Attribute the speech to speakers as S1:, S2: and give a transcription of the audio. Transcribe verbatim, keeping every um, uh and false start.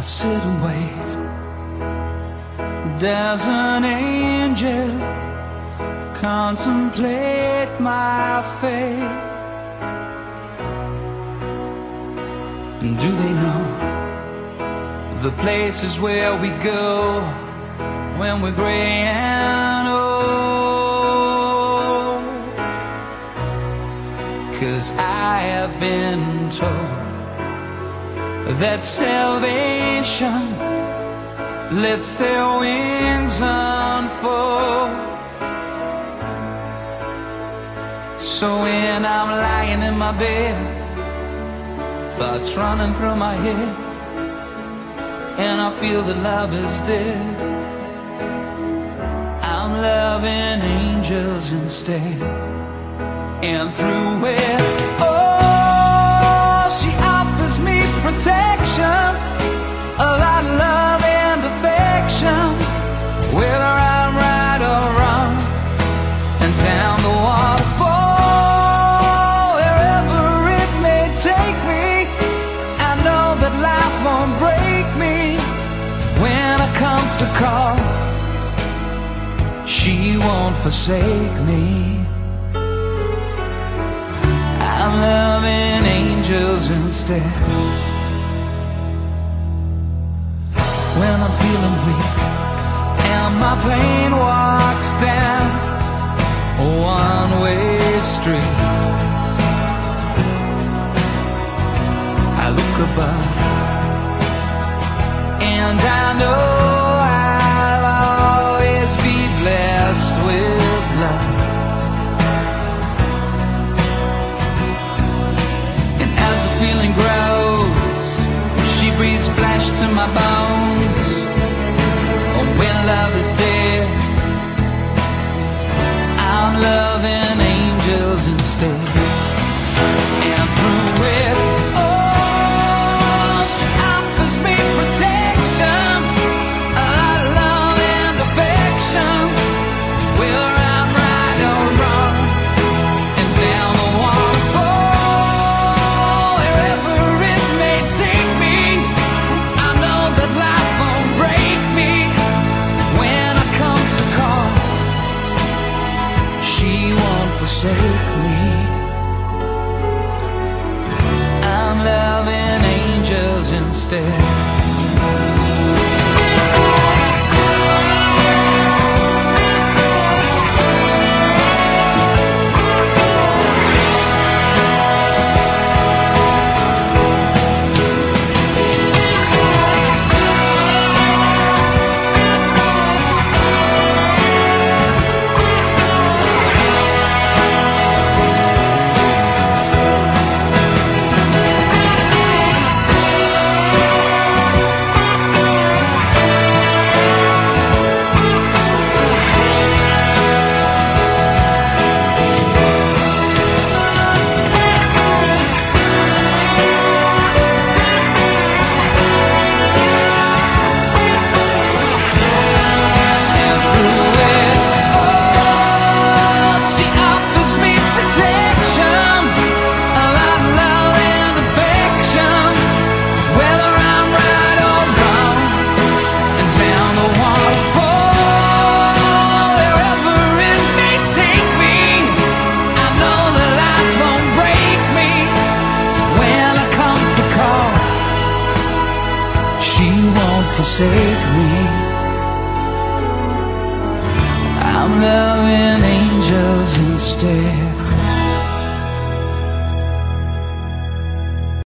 S1: sit and wait. Does an angel contemplate my fate? And do they know the places where we go when we're gray and old? 'Cause I have been told that salvation lets their wings unfold. So when I'm lying in my bed, thoughts running through my head, and I feel that love is dead, I'm loving angels instead. And through it, oh, she offers me protection, a lot of love and affection, whether I'm right or wrong. And down the waterfall, wherever it may take me, I know that life won't break me. When I come to call, she won't forsake me. I'm loving angels instead. When I'm feeling weak and my plane walks down a one-way street, I look above and I know I'll always be blessed with love. And as the feeling grows, she breathes flesh to my bones. Oh, when love is dead, I'm loving angels instead. And through it, oh, she offers me protection, a lot of love and affection, whether I'm right or wrong. And down the waterfall, wherever it may take me, I know that life won't break me. When I come to call, she won't forsake me. I'm loving angels instead. Forsake me. I'm loving angels instead.